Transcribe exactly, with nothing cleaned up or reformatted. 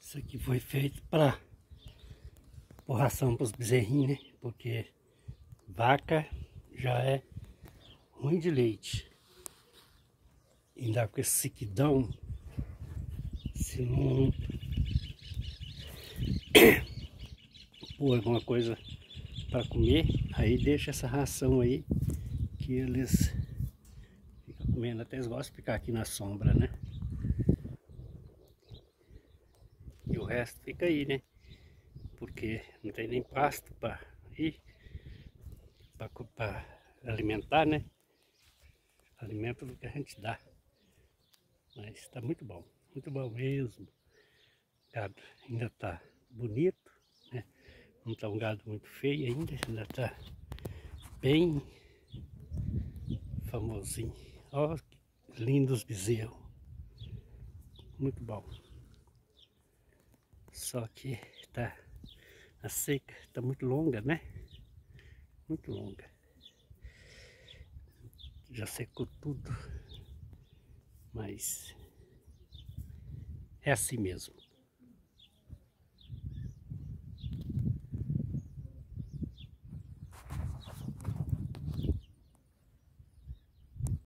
Isso aqui foi feito para pôr ração para os bezerrinhos, né? Porque vaca já é ruim de leite. Ainda com esse sequidão, se não pôr alguma coisa para comer, aí deixa essa ração aí que eles ficam comendo. Até eles gostam de ficar aqui na sombra, né? E o resto fica aí, né? Porque não tem nem pasto para ir, para alimentar, né? Alimento do que a gente dá. Mas está muito bom, muito bom mesmo. O gado ainda está bonito, né? Não está um gado muito feio ainda, ainda está bem famosinho. Ó, que lindos bezerros. Muito bom. Só que tá a seca, está muito longa, né? Muito longa. Já secou tudo. Mas é assim mesmo.